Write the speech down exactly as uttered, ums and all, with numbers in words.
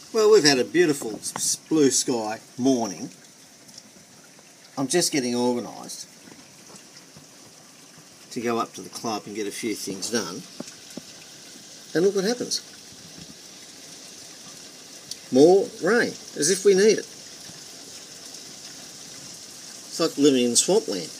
Well, we've had a beautiful blue sky morning. I'm just getting organised to go up to the club and get a few things done. And look what happens. More rain, as if we need it. It's like living in swampland.